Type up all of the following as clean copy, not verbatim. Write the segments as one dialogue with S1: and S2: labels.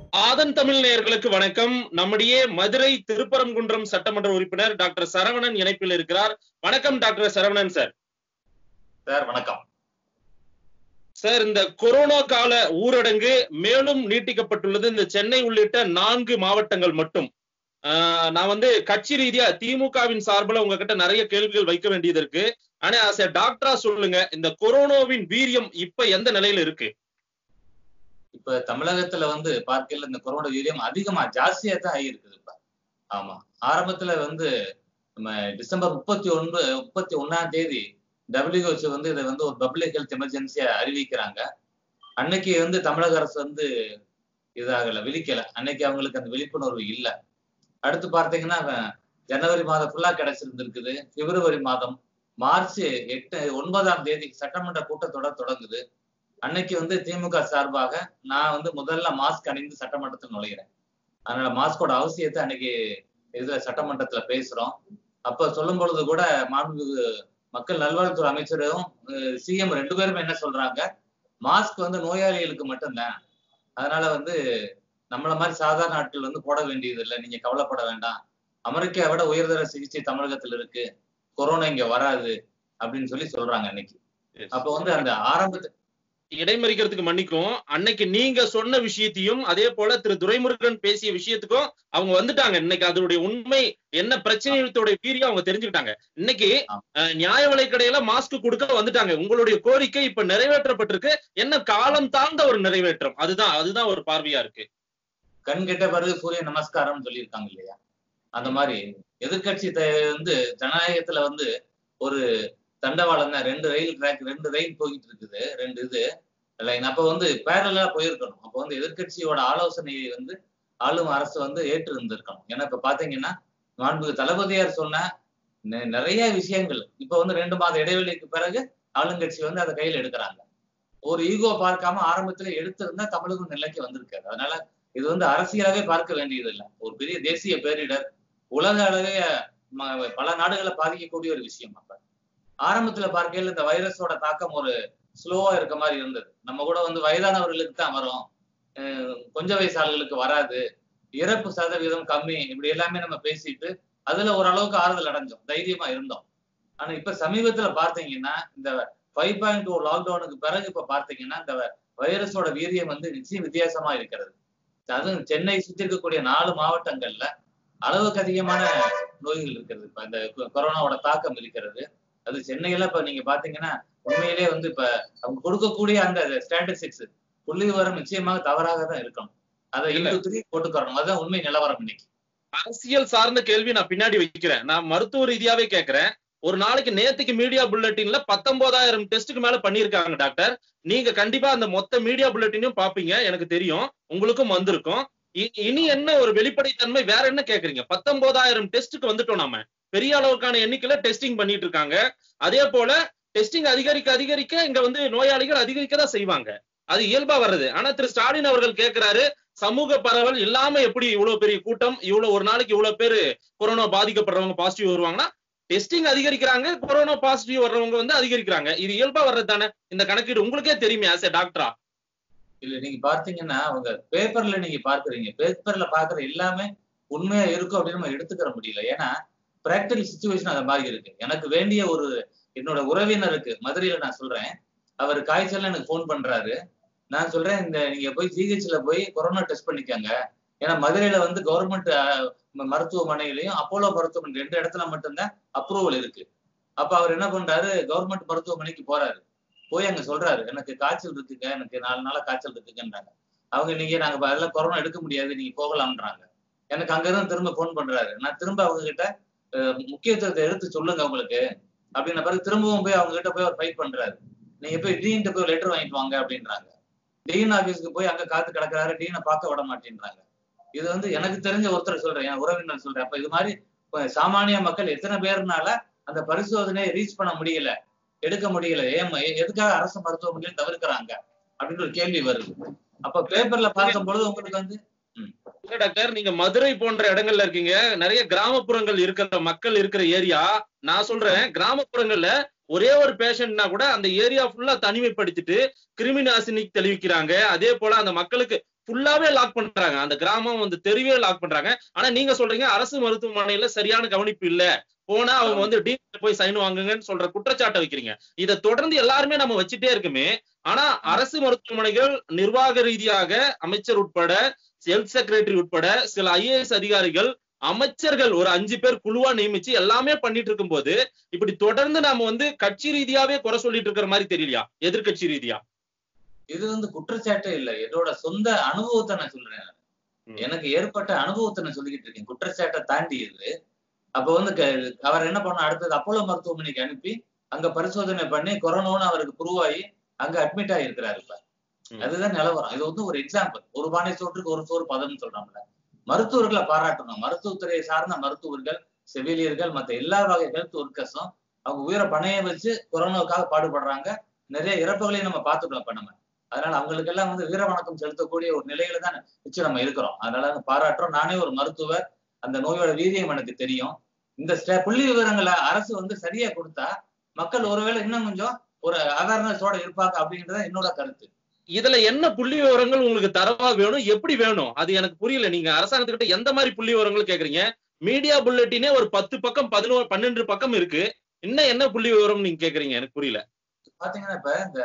S1: ஆதன் தமிழ் நேயர்களுக்கு வணக்கம். நம்முடைய மதுரை திருப்பரங்குன்றம் சட்டமன்ற உறுப்பினர் டாக்டர் சரவணன் இணைப்பில் இருக்கிறார். வணக்கம் டாக்டர் சரவணன் சார்.
S2: சார் வணக்கம்
S1: சார். இந்த கொரோனா கால ஊரடங்கு மேலும் நீட்டிக்கப்பட்டுள்ளது. இந்த சென்னை உள்ளிட்ட 4 மாவட்டங்கள் மட்டும். நான் கட்சி ரீதியா திமுகவின் சார்பில் உங்ககிட்ட நிறைய கேள்விகள் வைக்க வேண்டியது இருக்கு. ஆனா டாக்டரா சொல்லுங்க, இந்த கொரோனாவின் வீரியம் இப்ப எந்த நிலையில இருக்கு?
S2: இப்ப தமிழகத்துல பார்க்கல இந்த கொரோனா வீரியம் அதிகமா ஜாஸ்தியா தான் ஆகியிருக்குது. இப்ப ஆமா, ஆரம்பத்துல நம்ம டிசம்பர் 31ஆம் தேதி WHO இதை ஒரு பப்ளிக் ஹெல்த் எமர்ஜென்சியா அறிவிக்கிறாங்க. அன்னைக்கு தமிழக அரசு இதாகல, விழிக்கல. அன்னைக்கு அவங்களுக்கு அந்த விழிப்புணர்வு இல்லை. அடுத்து பார்த்தீங்கன்னா ஜனவரி மாதம் ஃபுல்லா கிடைச்சிருந்திருக்குது. பிப்ரவரி மாதம், மார்ச் 9ஆம் தேதி சட்டமன்ற கூட்டத்தொடர் தொடங்குது. அன்னைக்கு திமுக சார்பாக நான் முதல்ல மாஸ்க் அணிந்து சட்டமன்றத்தில் நுழைகிறேன். அதனால மாஸ்கோட அவசியத்தை அன்னைக்கு இதுல சட்டமன்றத்துல பேசுறோம். அப்ப சொல்லும் பொழுது கூட மாண்புமிகு மக்கள் நல்வாழ்வுத்துறை அமைச்சரும் சிஎம் 2 பேருமே என்ன சொல்றாங்க, மாஸ்க் நோயாளிகளுக்கு மட்டும்தான், அதனால நம்மள மாதிரி சாதாரண ஆட்கள் போட வேண்டியது இல்லை, நீங்க கவலைப்பட வேண்டாம், அமெரிக்காவை விட உயர்தர சிகிச்சை தமிழகத்துல இருக்கு, கொரோனா இங்க வராது அப்படின்னு சொல்றாங்க அன்னைக்கு. அப்ப அந்த ஆரம்பத்து
S1: இடைமறிக்கிறதுக்கு மன்னிக்கும், அன்னைக்கு நீங்க சொன்ன விஷயத்தையும் அதே போல திரு துரைமுருகன் பேசிய விஷயத்துக்கும் அவங்க வந்துட்டாங்க. இன்னைக்கு அதனுடைய உண்மை என்ன பிரச்சனையோட வீரியம் அவங்க தெரிஞ்சுக்கிட்டாங்க. இன்னைக்கு நியாய விலை கடையில மாஸ்க் கொடுக்க வந்துட்டாங்க. உங்களுடைய கோரிக்கை இப்ப நிறைவேற்றப்பட்டிருக்கு. என்ன காலம் தாழ்ந்த ஒரு நிறைவேற்றம், அதுதான் ஒரு பார்வையா இருக்கு.
S2: கண் கெட்ட பிறகு சூரிய நமஸ்காரம் சொல்லியிருக்காங்க இல்லையா? அந்த மாதிரி எதிர்கட்சி ஜனநாயகத்துல ஒரு தண்டவாளம் தான். 2 ரயில் போயிட்டு இருக்குது, 2 இது லைன். அப்ப பேரலா போயிருக்கணும். அப்ப எதிர்கட்சியோட ஆலோசனையை ஆளும் அரசு ஏற்று இருந்திருக்கணும். ஏன்னா இப்ப பாத்தீங்கன்னா மாண்புமிகு தளபதியார் சொன்ன நிறைய விஷயங்கள் இப்ப 2 மாத இடைவெளிக்கு பிறகு ஆளுங்கட்சி அதை கையில் எடுக்கிறாங்க. ஒரு ஈகோ பார்க்காம ஆரம்பத்துல எடுத்திருந்தா தமிழகம் நிலைக்கு வந்திருக்காரு. அதனால இது அரசியலாவே பார்க்க வேண்டியது இல்லை. ஒரு பெரிய தேசிய பேரிடர், உலக அளவே பல நாடுகளை பாதிக்கக்கூடிய ஒரு விஷயம். அப்ப ஆரம்பத்துல பார்க்கையில இந்த வைரஸோட தாக்கம் ஒரு ஸ்லோவா இருக்க மாதிரி இருந்தது. நம்ம கூட வயதானவர்களுக்கு தான் வரும், கொஞ்சம் வயசு ஆளுகளுக்கு வராது, இறப்பு சதவீதம் கம்மி, இப்படி எல்லாமே நம்ம பேசிட்டு அதுல ஓரளவுக்கு ஆறுதல் அடைஞ்சோம், தைரியமா இருந்தோம். ஆனா இப்ப சமீபத்துல பார்த்தீங்கன்னா இந்த 5.2 லாக்டவுனுக்கு பிறகு இப்ப பார்த்தீங்கன்னா இந்த வைரஸோட வீரியம் நிச்சயம் வித்தியாசமா இருக்கிறது. அதுவும் சென்னை சுத்தி இருக்கக்கூடிய 4 மாவட்டங்கள்ல அளவுக்கு அதிகமான நோய்கள் இருக்கிறது. இப்ப இந்த கொரோனாவோட தாக்கம் இருக்கிறது. அது சென்னையில இப்ப நீங்க பாத்தீங்கன்னா உண்மையிலே இப்ப அவங்க கொடுக்கக்கூடிய அந்த ஸ்டாட்டிஸ்டிக்ஸ் புள்ளி விவரம் நிச்சயமாக தவறாக தான் இருக்கணும். அதை போட்டுக்கறணும். அதுதான் உண்மை நிலவரம். இன்னைக்கு
S1: அரசியல் சார்ந்த கேள்வி நான் பின்னாடி வைக்கிறேன். நான் மருத்துவ ரீதியாவே கேட்கிறேன். ஒரு நாளைக்கு நேத்துக்கு மீடியா புல்லட்டின்ல 19,000 டெஸ்ட்டுக்கு மேல பண்ணிருக்காங்க டாக்டர். நீங்க கண்டிப்பா அந்த மொத்த மீடியா புல்லட்டினையும் பாப்பீங்க, எனக்கு தெரியும், உங்களுக்கும் வந்திருக்கும். இனி என்ன ஒரு வெளிப்படைத்தன்மை, வேற என்ன கேக்குறீங்க? 19,000 டெஸ்ட்டுக்கு வந்துட்டோம். நாம பெரிய அளவுக்கான எண்ணிக்கையில டெஸ்டிங் பண்ணிட்டு இருக்காங்க. அதே போல டெஸ்டிங் அதிகரிக்க இங்க நோயாளிகள் அதிகரிக்கதான் செய்வாங்க, அது இயல்பா வர்றது. ஆனா திரு ஸ்டாலின் அவர்கள் கேட்கிறாரு, சமூக பரவல் இல்லாம எப்படி இவ்வளவு பெரிய கூட்டம், ஒரு நாளைக்கு இவ்வளவு பேரு கொரோனா பாதிக்கப்படுறவங்க பாசிட்டிவ் வருவாங்கன்னா டெஸ்டிங் அதிகரிக்கிறாங்க, கொரோனா பாசிட்டிவ் வர்றவங்க அதிகரிக்கிறாங்க. இது இயல்பா வர்றது தானே? இந்த கணக்கீடு உங்களுக்கே தெரியுமே ஆஸ் எ டாக்டரா.
S2: இல்ல நீங்க பார்த்தீங்கன்னா அவங்க பேப்பர்ல நீங்க பாக்குறீங்க, பேப்பர்ல பாக்குற எல்லாமே உண்மையா இருக்கும் அப்படின்னு நம்ம எடுத்துக்கிற முடியல. ஏன்னா பிராக்டிகல் சிச்சுவேஷன் அந்த மாதிரி இருக்கு. எனக்கு வேண்டிய என்னோட உறவினருக்கு மதுரையில நான் சொல்றேன், அவர் காய்ச்சல் எனக்கு போன் பண்றாரு. நான் சொல்றேன், நீங்க போய் ஜிஹெச்ல போய் கொரோனா டெஸ்ட் பண்ணிக்கங்க. ஏன்னா மதுரையில கவர்மெண்ட் மருத்துவமனையிலையும் அப்போலோ மருத்துவமனை 2 இடத்துல மட்டும்தான் அப்ரூவல் இருக்கு. அப்ப அவர் என்ன பண்றாரு, கவர்மெண்ட் மருத்துவமனைக்கு போறாரு. போய் அங்க சொல்றாரு, எனக்கு காய்ச்சல் இருக்குங்க, எனக்கு 4 நாளா காய்ச்சல் இருக்குங்கன்றாங்க. நாங்க அதெல்லாம் கொரோனா எடுக்க முடியாது, நீங்க போகலாம்ன்றாங்க. எனக்கு அங்க இருந்து திரும்ப போன் பண்றாரு. நான் திரும்ப அவங்க கிட்ட முக்கியத்துவத்தை எடுத்து சொல்லுங்க உங்களுக்கு அப்படின்ன பிறகு திரும்பவும் போய் அவங்க கிட்ட போய் அவர் ஃபைட் பண்றாரு. நீங்க போய் டீன்ட்ட போய் லெட்டர் வாங்கிட்டு வாங்க அப்படின்றாங்க. டீன் ஆபீஸ்க்கு போய் அங்க காத்து கிடக்குறாரு, டீனை பார்க்க விட மாட்டேன்றாங்க. இது எனக்கு தெரிஞ்ச ஒருத்தர் சொல்றேன், என் உறவினர் சொல்றேன். அப்ப இது மாதிரி சாமானிய மக்கள் எத்தனை பேர்னால அந்த பரிசோதனையை ரீச் பண்ண முடியல, எடுக்க முடியல, எதுக்காக அரசு மருத்துவமனையில் தவிர்க்கிறாங்க அப்படின்னு ஒரு கேள்வி வருது. அப்ப பேப்பர்ல பார்க்கும் பொழுது உங்களுக்கு
S1: டாக்டர், நீங்க மதுரை போன்ற இடங்கள்ல இருக்கீங்க, நிறைய கிராமப்புறங்கள் இருக்கிற மக்கள் இருக்கிற ஏரியா. நான் சொல்றேன், கிராமப்புறங்கள்ல ஒரே ஒரு பேஷண்ட்னா கூட அந்த ஏரியா ஃபுல்லா தனிமைப்படுத்திட்டு கிருமி நாசினி தெளிவிக்கிறாங்க. அதே போல அந்த மக்களுக்கு ஃபுல்லாவே லாக் பண்றாங்க. அந்த கிராமம் வந்து தெருவே லாக் பண்றாங்க. ஆனா நீங்க சொல்றீங்க அரசு மருத்துவமனையில சரியான கவனிப்பு இல்ல. போனா அவங்க வந்து டீன் போய் சைன் வாங்குங்கன்னு சொல்ற குற்றச்சாட்டை வைக்கிறீங்க. இதை தொடர்ந்து எல்லாருமே நம்ம வச்சுட்டே இருக்குமே. ஆனா அரசு மருத்துவமனைகள் நிர்வாக ரீதியாக அமைச்சர் உட்பட, ஹெல்த் செக்ரட்டரி உட்பட சில IAS அதிகாரிகள், அமைச்சர்கள் ஒரு 5 பேர் குழுவா நியமிச்சு எல்லாமே பண்ணிட்டு இருக்கும்போது இப்படி தொடர்ந்து நாம வந்து கட்சி ரீதியாவே குறை சொல்லிட்டு இருக்கிற மாதிரி தெரியலையா? எதிர்கட்சி ரீதியா
S2: இது வந்து குற்றச்சாட்டே இல்ல. என்னோட சொந்த அனுபவத்தை நான் சொல்றேன். எனக்கு ஏற்பட்ட அனுபவத்தை நான் சொல்லிக்கிட்டு இருக்கேன். குற்றச்சாட்டை தாண்டி இது. அப்ப வந்து அவர் என்ன பண்ண, அடுத்தது அப்போலோ மருத்துவமனைக்கு அனுப்பி அங்க பரிசோதனை பண்ணி கொரோனான்னு அவருக்கு ப்ரூவ் ஆகி அங்க அட்மிட் ஆகியிருக்கிறாரு. இப்ப அதுதான் நிலவரம். இது வந்து ஒரு எக்ஸாம்பிள். ஒரு பானை சோற்றுக்கு ஒரு சோறு பதம்னு சொல்றாங்கல்ல. மருத்துவர்களை பாராட்டணும். மருத்துவத்துறையை சார்ந்த மருத்துவர்கள், செவிலியர்கள், மத்த எல்லா வகை ஹெல்த் ஒர்க்கர்ஸும் அவங்க உயிரை பணைய வச்சு கொரோனாவுக்காக பாடுபடுறாங்க. நிறைய இறப்புகளையும் நம்ம பார்த்துட்டோம் இப்ப நம்ம. அதனால அவங்களுக்கு எல்லாம் வந்து வீர வணக்கம் செலுத்தக்கூடிய ஒரு நிலையில தான் நிச்சயம் நம்ம இருக்கிறோம். அதனால பாராட்டுறோம். நானே ஒரு மருத்துவர், அந்த நோயோட வீரியம் எனக்கு தெரியும். இந்த புள்ளி விவரங்களை அரசு வந்து சரியா கொடுத்தா மக்கள் ஒருவேளை இன்னும் கொஞ்சம் ஒரு அவேர்னஸோட இருப்பாங்க அப்படின்றத என்னோட கருத்து.
S1: இதுல என்ன புள்ளி விவரங்கள் உங்களுக்கு தரவா வேணும், எப்படி வேணும்? அது எனக்கு புரியல. நீங்க அரசாங்கத்துக்கிட்ட எந்த மாதிரி புள்ளி விவரங்கள் கேக்குறீங்க? மீடியா புல்லட்டினே ஒரு 10 பக்கம் 11 12 பக்கம் இருக்கு. இன்னும் என்ன புள்ளி விவரம் நீங்க கேக்குறீங்க? எனக்கு புரியல.
S2: பாத்தீங்கன்னா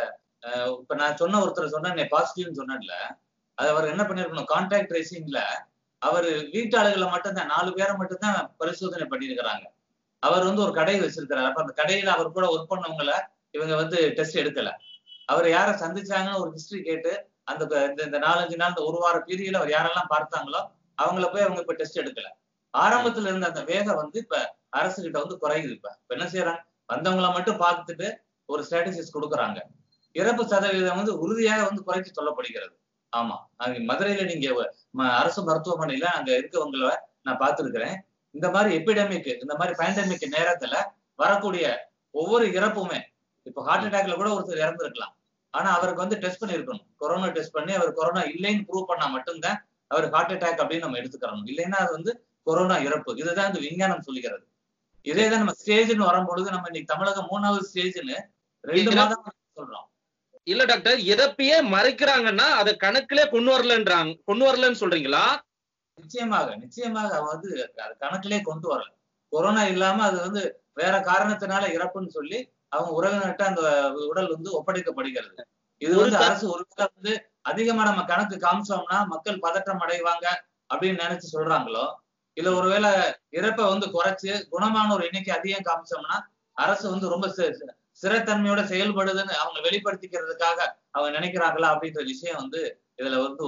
S2: இப்ப நான் சொன்ன ஒருத்தர் சொன்ன பாசிட்டிவ்னு சொன்னேன்ல, அது அவர் என்ன பண்ணிருக்கணும், கான்டாக்ட் ட்ரேசிங்ல அவர் வீட்டாளர்களை மட்டும்தான் 4 பேரை மட்டும்தான் பரிசோதனை பண்ணிருக்கிறாங்க. அவர் வந்து ஒரு கடை வச்சிருக்கிறாரு. அப்ப அந்த கடையில அவர் கூட ஒர்க் பண்ணவங்களை இவங்க வந்து டெஸ்ட் எடுக்கல. அவர் யாரை சந்திச்சாங்கன்னு ஒரு ஹிஸ்டரி கேட்டு அந்த இந்த 4-5 நாள் இந்த ஒரு வார பீரியட்ல அவர் யாரெல்லாம் பார்த்தாங்களோ அவங்கள போய் அவங்க இப்ப டெஸ்ட் எடுக்கல. ஆரம்பத்துல இருந்த அந்த வேகம் வந்து இப்ப அரசு கிட்ட வந்து குறையுது. இப்ப என்ன செய்யறாங்க, வந்தவங்களை மட்டும் பார்த்துட்டு ஒரு ஸ்ட்ராட்டஜிஸ் கொடுக்குறாங்க. இறப்பு சதவீதம் வந்து உறுதியாக வந்து குறைச்சு சொல்லப்படுகிறது. ஆமா, மதுரையில நீங்க அரசு மருத்துவமனையில அங்க இருக்கவங்கள நான் பார்த்திருக்கிறேன். இந்த மாதிரி எபிடமிக், இந்த மாதிரி பேண்டமிக் நேரத்துல வரக்கூடிய ஒவ்வொரு இறப்புமே, இப்ப ஹார்ட் அட்டாக்ல கூட ஒருத்தர் இறந்துருக்கலாம். ஆனா அவருக்கு வந்து டெஸ்ட் பண்ணிருக்கணும். கொரோனா டெஸ்ட் பண்ணி அவர் கொரோனா இல்லைன்னு ப்ரூவ் பண்ணா மட்டும்தான் அவர் ஹார்ட் அட்டாக் அப்படின்னு நம்ம எடுத்துக்கிறோம். இல்லைன்னா அது வந்து கொரோனா இறப்பு. இதுதான் இந்த விஞ்ஞானம் சொல்லுகிறது. இதேதான் நம்ம ஸ்டேஜ்னு வரும்பொழுது நம்ம இன்னைக்கு தமிழகம் 3வது ஸ்டேஜ்னு 2 மாதம் சொல்றோம்.
S1: இல்ல டாக்டர், இறப்பையே மறைக்கிறாங்கன்னா அதை கணக்கிலே கொண்டு வரலன்னு சொல்றீங்களா?
S2: நிச்சயமாக அவ வந்து அது கணக்கிலே கொண்டு வரல. கொரோனா இல்லாம அது வந்து வேற காரணத்தினால இறப்புன்னு சொல்லி அவங்க உறவினர்கிட்ட அந்த உடல் வந்து ஒப்படைக்கப்படுகிறது. இது வந்து அரசு ஒருவேளை வந்து அதிகமா நம்ம கணக்கு காமிச்சோம்னா மக்கள் பதற்றம் அடைவாங்க அப்படின்னு நினைச்சு சொல்றாங்களோ, இல்ல ஒருவேளை இறப்பை வந்து குறைச்சு குணமான ஒரு எண்ணிக்கை அதிகம் காமிச்சோம்னா அரசு வந்து ரொம்ப சிறைத்தன்மையோட செயல்படுதுன்னு அவங்க வெளிப்படுத்திக்கிறதுக்காக அவங்க நினைக்கிறாங்களா அப்படின்ற விஷயம் வந்து இதுல வந்து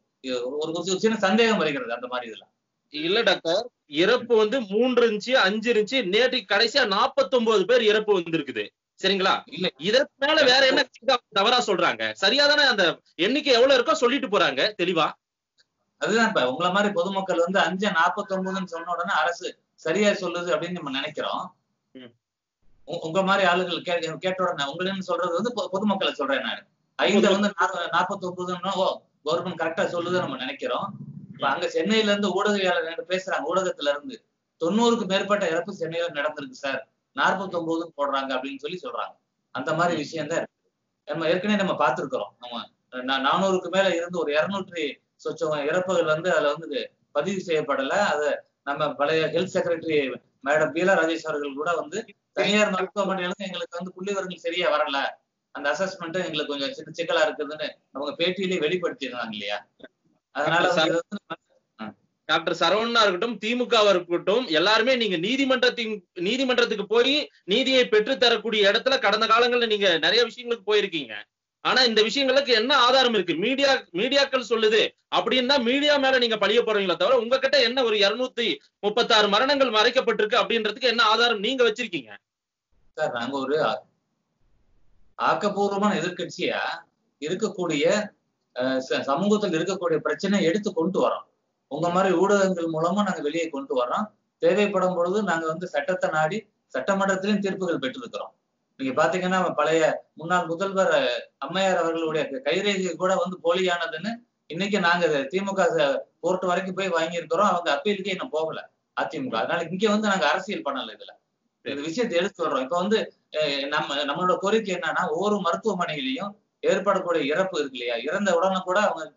S2: ஒரு சின்ன சந்தேகம் வருகிறது அந்த மாதிரி இதுல.
S1: இல்ல டாக்டர், இறப்பு வந்து 3 இருந்துச்சு, 5 இருந்துச்சு, நேற்றுக்கு கடைசியா 49 பேர் இறப்பு வந்திருக்குது. சரிங்களா? இல்ல இதற்கு மேல வேற என்ன தவறா சொல்றாங்க? சரியாதானே அந்த எண்ணிக்கை எவ்வளவு இருக்கோ சொல்லிட்டு போறாங்க தெளிவா.
S2: அதுதான் இப்ப உங்களை மாதிரி பொதுமக்கள் வந்து 5-49 சொன்ன உடனே அரசு சரியா சொல்லுது அப்படின்னு நம்ம நினைக்கிறோம். உங்க மாதிரி ஆளுகள் கேட்ட உடனே உங்களுக்கு சொல்றது வந்து பொதுமக்களை சொல்றேன் நான். 5 வந்து 49 கவர்மெண்ட் கரெக்டா சொல்லுது நம்ம நினைக்கிறோம். இப்ப அங்க சென்னையில இருந்து ஊடகவியாளர் பேசுறாங்க. ஊடகத்துல இருந்து 90க்கு மேற்பட்ட இறப்பு சென்னையில நடந்திருக்கு சார், 49 போடுறாங்க அப்படின்னு சொல்லி சொல்றாங்க. அந்த மாதிரி விஷயம் தான் இருக்கு. நம்ம ஏற்கனவே நம்ம பார்த்திருக்கிறோம். நம்ம 400க்கு மேல இருந்து ஒரு 200 சொச்சம் இறப்புகள் வந்து அதுல வந்து பதிவு செய்யப்படல. அது நம்ம பழைய health secretary madam Beela Rajesh அவர்கள் கூட வந்து தனியார் மருத்துவமனையில எங்களுக்கு வந்து புள்ளிவிவரங்கள் சரியா வரல, அந்த அசஸ்மெண்ட் எங்களுக்கு கொஞ்சம் சின்ன சிக்கலா இருக்குதுன்னு அவங்க பேட்டியிலேயே வெளிப்படுத்திருந்தாங்க இல்லையா? அதனால
S1: டாக்டர் சரவணனா இருக்கட்டும், திமுகவா இருக்கட்டும், எல்லாருமே நீங்க நீதிமன்றத்துக்கு போய் நீதியை பெற்று தரக்கூடிய இடத்துல கடந்த காலங்கள்ல நீங்க நிறைய விஷயங்களுக்கு போயிருக்கீங்க. ஆனா இந்த விஷயங்களுக்கு என்ன ஆதாரம் இருக்கு? மீடியாக்கள் சொல்லுது அப்படின்னா மீடியா மேல நீங்க பழிய போறீங்களா தவிர உங்ககிட்ட என்ன ஒரு 236 மரணங்கள் மறைக்கப்பட்டிருக்கு அப்படின்றதுக்கு என்ன ஆதாரம் நீங்க வச்சிருக்கீங்க?
S2: சார், நாங்க ஒரு ஆக்கப்பூர்வமான எதிர்கட்சியா இருக்கக்கூடிய சமூகத்தில் இருக்கக்கூடிய பிரச்சனை எடுத்து கொண்டு வரோம். உங்க மாதிரி ஊடகங்கள் மூலமா நாங்க வெளியே கொண்டு வரோம். தேவைப்படும் பொழுது நாங்க வந்து சட்டத்தை நாடி சட்டமன்றத்திலும் தீர்ப்புகள் பெற்றிருக்கிறோம். நீங்க பாத்தீங்கன்னா பழைய முன்னாள் முதல்வர் அம்மையார் அவர்களுடைய கைரேகை கூட வந்து போலியானதுன்னு இன்னைக்கு நாங்க திமுக கோர்ட் வரைக்கும் போய் வாங்கியிருக்கிறோம். அவங்க அப்பீலுக்கே இன்னும் போகல அதிமுக. அதனால இங்க வந்து நாங்க அரசியல் பண்ணல. இதுல இந்த விஷயத்தை எடுத்து சொல்றோம். இப்ப வந்து நம்மளோட கோரிக்கை என்னன்னா, ஒவ்வொரு மருத்துவமனையிலையும் ஏற்படக்கூடிய இறப்பு இருக்கு இல்லையா, இறந்த உடனே கூட அவங்க கிட்ட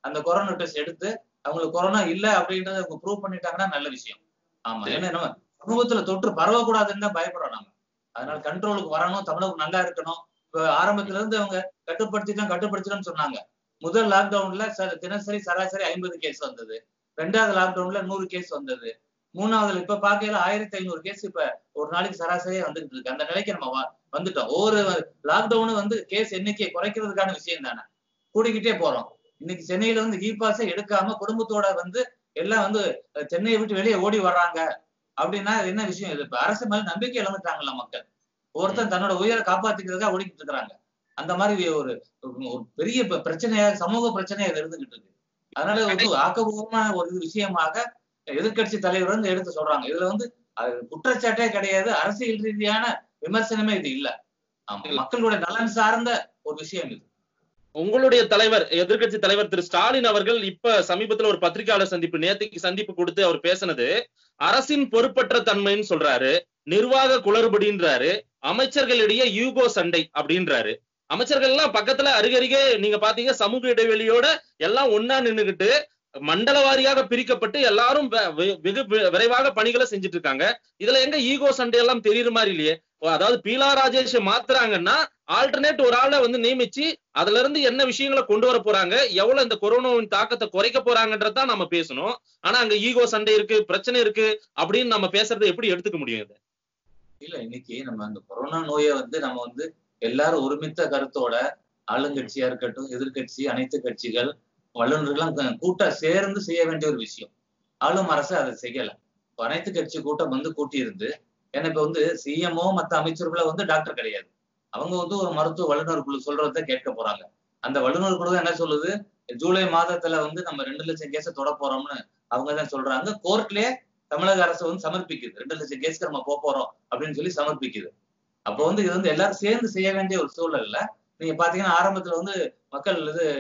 S2: அந்த கொரோனா டெஸ்ட் எடுத்து அவங்களுக்கு கொரோனா இல்ல அப்படின்றத அவங்க ப்ரூவ் பண்ணிட்டாங்கன்னா நல்ல விஷயம். ஆமா, ஏன்னா நம்ம சமூகத்துல தொற்று பரவக்கூடாதுன்னு தான் பயப்படுறோம் நாம. அதனால கண்ட்ரோலுக்கு வரணும், தமிழகம் நல்லா இருக்கணும். இப்ப ஆரம்பத்துல இருந்து அவங்க கட்டுப்படுத்திட்டோம்னு சொன்னாங்க. முதல் லாக்டவுன்ல தினசரி சராசரி 50 கேஸ் வந்தது. 2வது லாக்டவுன்ல 100 கேஸ் வந்தது. 3வது இப்ப பாக்கையில 1500 கேஸ் இப்ப ஒரு நாளைக்கு சராசரியா வந்துகிட்டு இருக்கு. அந்த நிலைக்கு நம்ம வந்துட்டோம். ஒவ்வொரு லாக்டவுன் வந்து கேஸ் எண்ணிக்கையை குறைக்கிறதுக்கான விஷயம் தானே. கூடிக்கிட்டே போறோம். இன்னைக்கு சென்னையில வந்து இ பாஸை எடுக்காம குடும்பத்தோட வந்து எல்லாம் வந்து சென்னையை விட்டு வெளியே ஓடி வர்றாங்க அப்படின்னா என்ன விஷயம்? இது இப்ப அரசு மேல நம்பிக்கை இழந்துட்டாங்கல்ல மக்கள். ஒருத்தன் தன்னோட உயிரை காப்பாத்திக்கிறதுக்காக ஓடிக்கிட்டு இருக்கிறாங்க. அந்த மாதிரி ஒரு பெரிய பிரச்சனையா, சமூக பிரச்சனையா இருந்துகிட்டு இருக்கு. அதனால வந்து ஆக்கப்பூர்வமான ஒரு விஷயமாக எதிர்கட்சி தலைவர் வந்து எடுத்து சொல்றாங்க. இதுல வந்து குற்றச்சாட்டே கிடையாது, அரசியல் ரீதியான விமர்சனமே இது இல்ல. ஆமா, மக்களுடைய நலன் சார்ந்த ஒரு விஷயம் இது.
S1: உங்களுடைய தலைவர், எதிர்கட்சி தலைவர் திரு ஸ்டாலின் அவர்கள் இப்ப சமீபத்துல ஒரு பத்திரிகையாளர் சந்திப்பு, நேற்றுக்கு சந்திப்பு கொடுத்து அவர் பேசினது அரசின் பொறுப்பற்ற தன்மைன்னு சொல்றாரு, நிர்வாக குளறுபடின்றாரு, அமைச்சர்களிடையே யூகோ சண்டை அப்படின்றாரு. அமைச்சர்கள் எல்லாம் பக்கத்துல அருகருகே நீங்க பாத்தீங்க, சமூக இடைவெளியோட எல்லாம் ஒன்னா நின்னுகிட்டு மண்டல வாரியாக பிரிக்கப்பட்டு எல்லாரும் வெகு விரைவாக பணிகளை செஞ்சுட்டு இருக்காங்க. இதுல எங்க ஈகோ சண்டை எல்லாம் தெரியுற மாதிரி இல்லையே. அதாவது பீலா ராஜேஷ் மாத்துறாங்கன்னா ஆல்டர்னேட் ஒரு ஆளை வந்து நியமிச்சு அதுல இருந்து என்ன விஷயங்களை கொண்டு வர போறாங்க, எவ்வளவு இந்த கொரோனாவின் தாக்கத்தை குறைக்க போறாங்கன்றதான் நம்ம பேசணும். ஆனா அங்க ஈகோ சண்டை இருக்கு, பிரச்சனை இருக்கு அப்படின்னு நம்ம பேசுறதை எப்படி எடுத்துக்க முடியும்?
S2: இல்ல, இன்னைக்கு நம்ம அந்த கொரோனா நோயை வந்து நம்ம வந்து எல்லாரும் ஒருமித்த கருத்தோட, ஆளுங்கட்சியா இருக்கட்டும், எதிர்கட்சி, அனைத்து கட்சிகள், வல்லுநர்கள்லாம் கூட்டா சேர்ந்து செய்ய வேண்டிய ஒரு விஷயம். ஆளும் அரசு அதை செய்யல. அனைத்து கட்சி கூட்டம் வந்து கூட்டி இருந்து, ஏன்னா இப்ப வந்து சிஎம்ஓ மத்த அமைச்சர்களோ வந்து டாக்டர் கிடையாது. அவங்க வந்து ஒரு மருத்துவ வல்லுநர் குழு சொல்றதை கேட்க போறாங்க. அந்த வல்லுநர் குழு என்ன சொல்லுது, ஜூலை மாதத்துல வந்து நம்ம 2 லட்சம் கேஸை தொட போறோம்னு அவங்கதான் சொல்றாங்க. கோர்ட்லயே தமிழக அரசு வந்து சமர்ப்பிக்குது, 2 லட்சம் கேஸ்க்கு நம்ம போறோம் அப்படின்னு சொல்லி சமர்ப்பிக்குது. அப்போ வந்து இது வந்து எல்லாரும் சேர்ந்து செய்ய வேண்டிய ஒரு சூழல்ல. நீங்க பாத்தீங்கன்னா ஆரம்பத்துல வந்து மக்கள்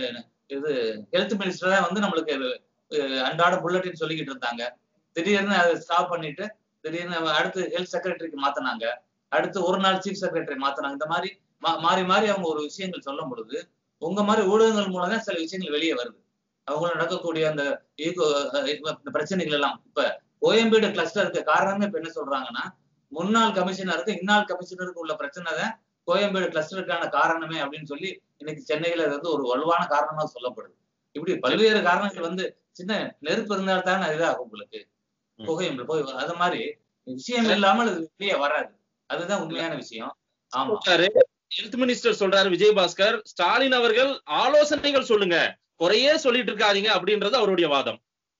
S2: இது ஹெல்த் மினிஸ்டர் தான் வந்து நம்மளுக்கு அன்றாட புல்லட்டின் சொல்லிக்கிட்டு இருந்தாங்க. திடீர்னு அதை ஸ்டாப் பண்ணிட்டு திடீர்னு அடுத்து ஹெல்த் செக்ரட்டரிக்கு மாத்தினாங்க, அடுத்து ஒரு நாள் சீஃப் செக்ரட்டரி மாத்தினாங்க. இந்த மாதிரி மாறி மாறி அவங்க ஒரு விஷயங்கள் சொல்லும் பொழுது உங்க மாதிரி ஊடகங்கள் மூலம் தான் சில விஷயங்கள் வெளியே வருது. அவங்கள நடக்கக்கூடிய அந்த பிரச்சனைகள் எல்லாம். இப்ப கோயம்பேடு கிளஸ்டருக்கு காரணமே இப்ப என்ன சொல்றாங்கன்னா, முன்னாள் கமிஷனருக்கு இன்னாள் கமிஷனருக்கு உள்ள பிரச்சனை தான் கோயம்பேடு கிளஸ்டருக்கான காரணமே அப்படின்னு சொல்லி இன்னைக்கு சென்னையில வந்து ஒரு வலுவான காரணமா சொல்லப்படுது. இப்படி பல்வேறு காரணங்கள் வந்து சின்ன நெருப்பு இருந்தால்தான் இதாகும் உங்களுக்கு, புகையும் போய் அது மாதிரி விஷயம் இல்லாமல் அது வெளியே வராது. அதுதான் உண்மையான விஷயம். ஆமா,
S1: ஹெல்த் மினிஸ்டர் சொல்றாரு விஜயபாஸ்கர், ஸ்டாலின் அவர்கள் ஆலோசனைகள் சொல்லுங்க, குறையே சொல்லிட்டு இருக்காதீங்க அப்படின்றது அவருடைய வாதம்.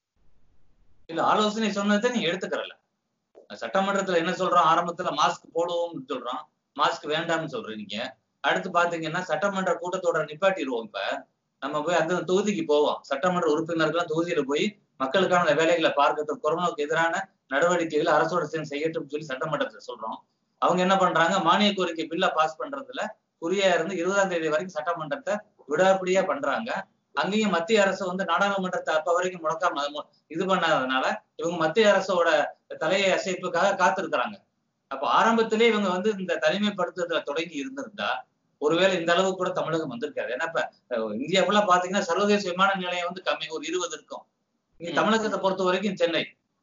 S2: இல்ல, ஆலோசனை சொன்னதை நீங்க எடுத்துக்கிறல. சட்டமன்றத்துல என்ன சொல்றோம், ஆரம்பத்துல மாஸ்க் போடுவோம்னு சொல்றோம், மாஸ்க் வேண்டாம்னு சொல்றீங்க. அடுத்து பாத்தீங்கன்னா சட்டமன்ற கூட்டத்தொடர் நிப்பாட்டிடுவோம். இப்ப நம்ம போய் அந்த தொகுதிக்கு போவோம், சட்டமன்ற உறுப்பினர்கள் தொகுதியில போய் மக்களுக்கான வேலைகளை பார்க்கட்டும், கொரோனாவுக்கு எதிரான நடவடிக்கைகளை அரசோட சேர்ந்து செய்யட்டும் சொல்லி சட்டமன்றத்துல சொல்றோம். அவங்க என்ன பண்றாங்க, மானிய கோரிக்கை பில்ல பாஸ் பண்றதுல குறியா இருந்து 20ஆம் தேதி வரைக்கும் சட்டமன்றத்தை விடாப்பிடியா பண்றாங்க. அங்கேயும் மத்திய அரசு வந்து நாடாளுமன்றத்தை அப்ப வரைக்கும் முடக்காம இது பண்ணாததுனால இவங்க மத்திய அரசோட தலையை அசைப்புக்காக காத்திருக்கிறாங்க. அப்ப ஆரம்பத்திலே இவங்க வந்து இந்த தனிமைப்படுத்துறதுல தொடங்கி இருந்திருந்தா ஒருவேளை இந்த அளவு கூட தமிழகம் வந்திருக்காது. ஏன்னா இப்ப இந்தியா ஃபுல்லா பாத்தீங்கன்னா சர்வதேச விமான நிலையம் வந்து கம்மி, ஒரு 20 இருக்கும். இங்க தமிழகத்தை பொறுத்த வரைக்கும் சென்னை.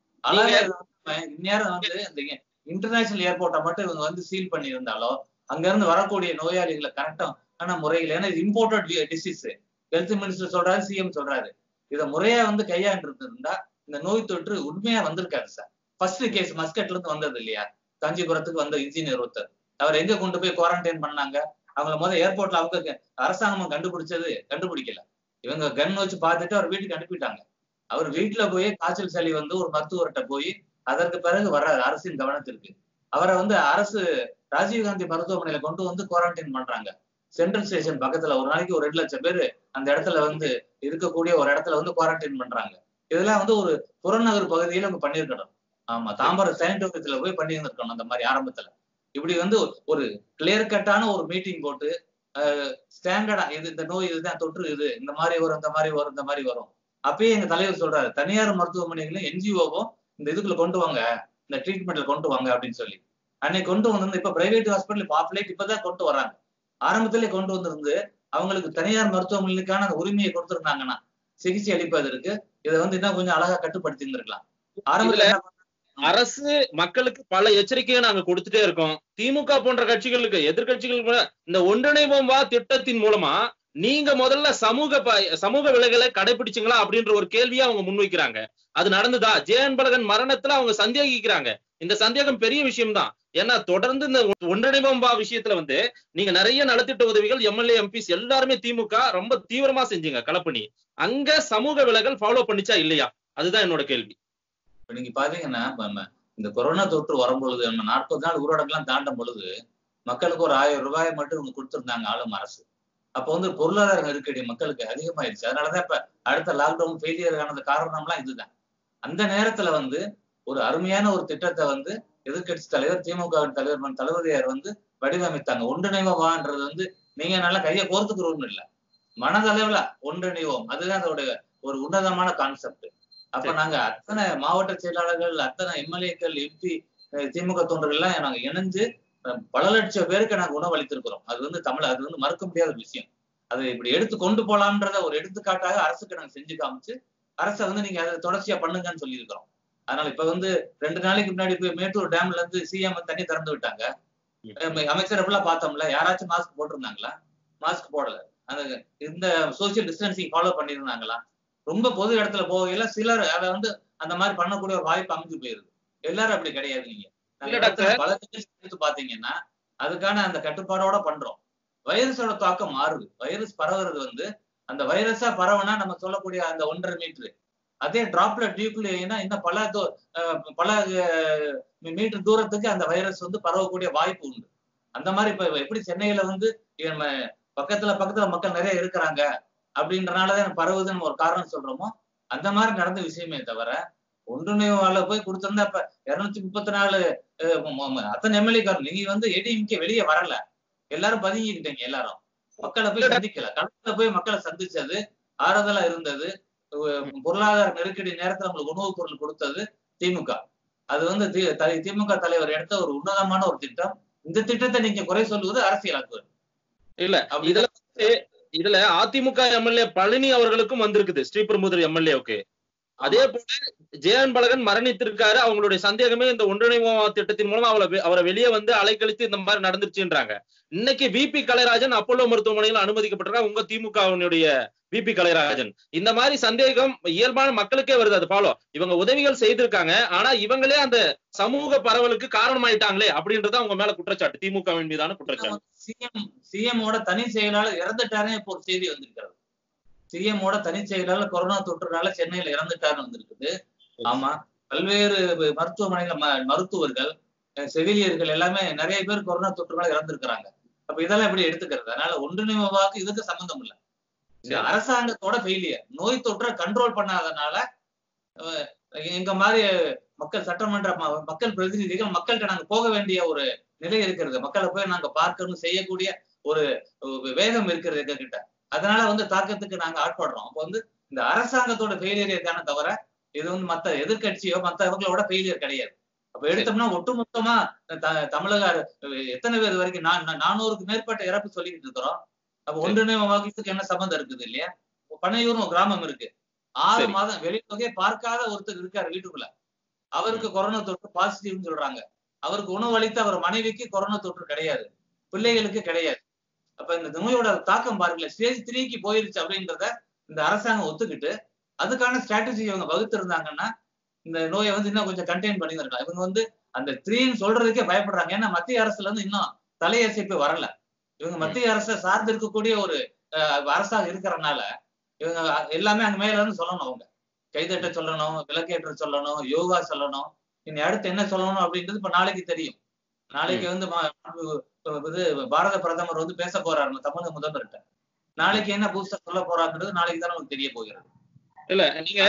S2: இந்நேரம் வந்து இந்த இன்டர்நேஷனல் ஏர்போர்ட்டை மட்டும் இவங்க வந்து சீல் பண்ணி இருந்தாலும் அங்க இருந்து வரக்கூடிய நோயாளிகளை கரெக்டான முறையில், ஏன்னா இம்போர்ட்டட் டிசீஸ், ஹெல்த் மினிஸ்டர் சொல்றாரு, சிஎம் சொல்றாரு, இதை முறையா வந்து கையாண்டு இருந்தா இந்த நோய் தொற்று உண்மையா வந்திருக்காரு சார். ஃபர்ஸ்ட் கேஸ் மஸ்கட்ல இருந்து வந்தது இல்லையா, காஞ்சிபுரத்துக்கு வந்த இன்ஜினியர் ஒருத்தர், அவர் எங்க கொண்டு போய் குவாரண்டைன் பண்ணாங்க, அவங்கள முதல் ஏர்போர்ட்ல அவங்க அரசாங்கம் கண்டுபிடிக்கல, இவங்க கன் வச்சு பார்த்துட்டு அவர் வீட்டுக்கு அனுப்பிட்டாங்க. அவர் வீட்டுல போய் காய்ச்சல் சளி வந்து ஒரு மருத்துவர்கிட்ட போய் அதற்கு பிறகு வர்றாரு அரசின் கவனத்திற்கு. அவரை வந்து அரசு ராஜீவ்காந்தி மருத்துவமனையில கொண்டு வந்து குவாரண்டைன் பண்றாங்க. சென்ட்ரல் ஸ்டேஷன் பக்கத்துல ஒரு நாளைக்கு ஒரு 2 லட்சம் பேர் அந்த இடத்துல வந்து இருக்கக்கூடிய ஒரு இடத்துல வந்து குவாரண்டைன் பண்றாங்க. இதெல்லாம் வந்து ஒரு புறநகர் பகுதியில அவங்க பண்ணியிருக்கணும். ஆமா, தாம்பரம் சயின்டிபிக்ல போய் பண்ணியிருந்திருக்கணும் அந்த மாதிரி ஆரம்பத்துல. இப்படி வந்து ஒரு கிளியர் கட்டான ஒரு மீட்டிங் போட்டு ஸ்டாண்டர்டா இது இந்த நோய் இதுதான் தொற்று, இது இந்த மாதிரி வரும், இந்த மாதிரி வரும், இந்த மாதிரி வரும். அப்பயே எங்க தலைவர் சொல்றாரு, தனியார் மருத்துவமனைகளும் என்ஜிஓவும் இந்த இதுக்குள்ள கொண்டு வாங்க, இந்த ட்ரீட்மெண்ட்ல கொண்டு வாங்க அப்படின்னு சொல்லி. அன்னைக்கு கொண்டு வந்து இப்ப பிரைவேட் ஹாஸ்பிட்டல் பாப்புலேட் இப்பதான் கொண்டு வராங்க. ஆரம்பத்திலே கொண்டு வந்திருந்து அவங்களுக்கு தனியார் மருத்துவமனைக்கான உரிமையை கொடுத்திருந்தாங்கன்னா சிகிச்சை அளிப்பதற்கு இதை வந்து இன்னும் கொஞ்சம் அழகா கட்டுப்படுத்தி இருந்திருக்கலாம்.
S1: இதுல
S2: ஆரம்பத்துல
S1: அரசு மக்களுக்கு பல எச்சரிக்கையை நாங்க கொடுத்துட்டே இருக்கோம். திமுக போன்ற கட்சிகளுக்கு, எதிர்கட்சிகளுக்கு இந்த ஒன்றிணைவோம் வா திட்டத்தின் மூலமா நீங்க முதல்ல சமூக விலைகளை கடைபிடிச்சீங்களா அப்படின்ற ஒரு கேள்வியை அவங்க முன்வைக்கிறாங்க. அது நடந்துதா? ஜெயன்பழகன் மரணத்துல அவங்க சந்தேகிக்கிறாங்க. இந்த சந்தேகம் பெரிய விஷயம் தான். ஏன்னா தொடர்ந்து இந்த ஒன்றிணைவோம் வா விஷயத்துல வந்து நீங்க நிறைய நலத்திட்ட உதவிகள் எம்எல்ஏ எம்பிஸ் எல்லாருமே திமுக ரொம்ப தீவிரமா செஞ்சீங்க களப்பணி. அங்க சமூக விலைகள் ஃபாலோ பண்ணிச்சா இல்லையா? அதுதான் என்னோட கேள்வி.
S2: இப்ப நீங்க பாத்தீங்கன்னா இந்த கொரோனா தொற்று வரும்பொழுது நம்ம 40 நாள் ஊரடங்கெல்லாம் தாண்டும் பொழுது மக்களுக்கு ஒரு 1000 ரூபாயை மட்டும் இவங்க கொடுத்திருந்தாங்க ஆளும் அரசு. அப்போ வந்து பொருளாதார நெருக்கடி மக்களுக்கு அதிகமாயிருச்சு. அதனாலதான் இப்ப அடுத்த லாக்டவுன் ஃபெயிலியர் ஆனது காரணம்லாம் இதுதான். அந்த நேரத்துல வந்து ஒரு அருமையான ஒரு திட்டத்தை வந்து எதிர்கட்சி தலைவர் திமுகவின் தலைவர் தளபதியார் வந்து வடிவமைத்தாங்க. ஒன்றிணைவோம்ன்றது வந்து நீங்க நல்லா கையை கோர்த்துக்கிறோம்னு இல்லை, மனதளவுல ஒன்றிணைவோம். அதுதான் அதோட ஒரு உன்னதமான கான்செப்ட். அப்ப நாங்க அத்தனை மாவட்ட செயலாளர்கள், அத்தனை எம்எல்ஏக்கள், எம்பி, திமுக தொண்டர்கள் எல்லாம் நாங்க இணைஞ்சு பல லட்சம் பேருக்கு நாங்க உணவு அளித்திருக்கிறோம். அது வந்து அது வந்து மறுக்க முடியாத விஷயம். அதை இப்படி எடுத்து கொண்டு போலாம்ன்றத ஒரு எடுத்துக்காட்டாக அரசுக்கு நாங்க செஞ்சு காமிச்சு அரசை வந்து நீங்க அதை தொடர்ச்சியா பண்ணுங்கன்னு சொல்லியிருக்கிறோம். அதனால இப்ப வந்து 2 நாளைக்கு முன்னாடி போய் மேட்டூர் டேம்ல இருந்து சிஎம் தண்ணி திறந்து விட்டாங்க. அமைச்சர் எல்லாம் பார்த்தோம்ல, யாராச்சும் மாஸ்க் போட்டிருந்தாங்களா? மாஸ்க் போடல. அந்த இந்த சோசியல் டிஸ்டன்சிங் ஃபாலோ பண்ணிருந்தாங்களா? ரொம்ப பொது இடத்துல போகையில சிலர் அதை வந்து அந்த மாதிரி பண்ணக்கூடிய ஒரு வாய்ப்பு அமைஞ்சு போயிருது. எல்லாரும் அப்படி கிடையாது. நீங்க பல எடுத்து பாத்தீங்கன்னா அதுக்கான அந்த கட்டுப்பாடோட பண்றோம். வைரஸோட தாக்கம் மாறுது. வைரஸ் பரவுறது வந்து அந்த வைரஸா பரவனா நம்ம சொல்லக்கூடிய அந்த 1.5 மீட்டர், அதே டிராப்லெட் டியூப்லேனா இன்னும் பல மீட்டர் தூரத்துக்கு அந்த வைரஸ் வந்து பரவக்கூடிய வாய்ப்பு உண்டு. அந்த மாதிரி இப்ப எப்படி சென்னையில வந்து பக்கத்துல மக்கள் நிறைய இருக்கிறாங்க அப்படின்றனாலதான் பரவுதுன்னு ஒரு காரணம் சொல்றோமோ, அந்த மாதிரி நடந்த விஷயமே தவிர ஒன்றிணைவால போய் கொடுத்திருந்தா இப்ப 234 அத்தனை எம்எல்ஏக்காரர் நீங்க வந்து ஏடிஎம்கே வெளியே வரல, எல்லாரும் பதுங்கிக்கிட்டீங்க. எல்லாரும் மக்களை போய் சந்திக்கல. களத்துல போய் மக்களை சந்திச்சது ஆறுதலா இருந்தது. பொருளாதார நெருக்கடி நேரத்துல உங்களுக்கு உணவுப் பொருள் கொடுத்தது திமுக. அது வந்து திமுக தலைவர் எடுத்த ஒரு உன்னதமான ஒரு திட்டம். இந்த திட்டத்தை நீங்க குறை சொல்லுவது அரசியலாக்குவது
S1: இல்ல. இதுல அதிமுக எம்எல்ஏ பழனி அவர்களுக்கும் வந்திருக்குது, ஸ்ரீபெரும்புதூர் எம்எல்ஏவுக்கு. அதே போல ஜெயன்பழகன் மரணித்திருக்காரு. அவங்களுடைய சந்தேகமே இந்த ஒன்றிணைவு திட்டத்தின் மூலம் அவரை வெளியே வந்து அலைக்கழித்து இந்த மாதிரி நடந்துருச்சுன்றாங்க. இன்னைக்கு விபி கலைராஜன் அப்போலோ மருத்துவமனையில் அனுமதிக்கப்பட்டிருக்காங்க, உங்க திமுகவினுடைய விபி கலைராஜன். இந்த மாதிரி சந்தேகம் இயல்பான மக்களுக்கே வருது. அது ஃபாலோ இவங்க உதவிகள் செய்திருக்காங்க, ஆனா இவங்களே அந்த சமூக பரவலுக்கு காரணமாயிட்டாங்களே அப்படின்றது அவங்க மேல குற்றச்சாட்டு, திமுகவின் மீதான குற்றச்சாட்டு.
S2: சிஎம்மோட தனி செயலாளர் இறந்துட்டாரே இப்போ ஒரு செய்தி வந்திருக்காரு. சிஎம்மோட தனி செயலாளர் கொரோனா தொற்றுனால சென்னையில இறந்துட்டாருன்னு வந்திருக்குது. ஆமா, பல்வேறு மருத்துவமனையில மருத்துவர்கள், செவிலியர்கள் எல்லாமே நிறைய பேர் கொரோனா தொற்றுனால இறந்திருக்கிறாங்க. அப்ப இதெல்லாம் எப்படி எடுத்துக்கிறது? அதனால ஒன்றிணைவாக்கு இதுக்கு சம்பந்தம் இல்லை. அரசாங்கத்தோட ஃபெயிலியர். நோய் தொற்றை கண்ட்ரோல் பண்ணாதனால எங்க மாதிரி மக்கள் சட்டமன்ற மக்கள் பிரதிநிதிகள் மக்கள்கிட்ட நாங்க போக வேண்டிய ஒரு நிலை இருக்கிறது. மக்களை போய் நாங்க பார்க்கணும் செய்யக்கூடிய ஒரு வேகம் இருக்கிறது எங்க கிட்ட. அதனால வந்து தாக்கத்துக்கு நாங்க ஆட்படுறோம். அப்போ வந்து இந்த அரசாங்கத்தோட ஃபெயிலியர் இருக்கான தவிர இது வந்து மத்த எதிர்கட்சியோ மற்றவங்களோட ஃபெயிலியர் கிடையாது. அப்ப எடுத்தோம்னா ஒட்டுமொத்தமா தமிழக எத்தனை பேர் வரைக்கும் 400க்கு மேற்பட்ட இறப்பு சொல்லிக்கிட்டு இருக்கிறோம். அப்ப ஒன்றிணைவு வாக்குறதுக்கு என்ன சம்பந்தம் இருக்குது இல்லையா? பனையூர்னு ஒரு கிராமம் இருக்கு. 6 மாதம் வெளித்தொகையை பார்க்காத ஒருத்தர் இருக்காரு வீட்டுக்குள்ள. அவருக்கு கொரோனா தொற்று பாசிட்டிவ்னு சொல்றாங்க. அவருக்கு உணவு அளித்த அவர் மனைவிக்கு கொரோனா தொற்று கிடையாது, பிள்ளைகளுக்கு கிடையாது. அப்ப இந்த நோயோட தாக்கம் பாருங்களேன், ஸ்டேஜ் 3க்கு போயிருச்சு அப்படின்றத இந்த அரசாங்கம் ஒத்துக்கிட்டு அதுக்கான ஸ்ட்ராட்டஜி இவங்க வகுத்திருந்தாங்கன்னா இந்த நோயை வந்து இன்னும் கொஞ்சம் கண்டெயின் பண்ணியிருக்கலாம். இவங்க வந்து அந்த 3ன்னு சொல்றதுக்கே பயப்படுறாங்க. ஏன்னா மத்திய அரசுல இருந்து இன்னும் தலையசைப்பு வரல. இவங்க மத்திய அரசை சார்ந்து இருக்கக்கூடிய ஒரு அரசாக இருக்கிறதுனால இவங்க எல்லாமே அங்க மேல இருந்து சொல்லணும். அவங்க கைதட்ட சொல்லணும், விளக்கேற்ற சொல்லணும், யோகா சொல்லணும், இனி அடுத்து என்ன சொல்லணும் அப்படின்றது இப்ப நாளைக்கு தெரியும். நாளைக்கு வந்து பாரத பிரதமர் வந்து பேச போறாரு தமிழக முதல்வர்கிட்ட. நாளைக்கு என்ன புதுசா சொல்ல போறாருன்றது நாளைக்கு தான் நமக்கு தெரிய போகிறது.
S1: இல்ல, நீங்க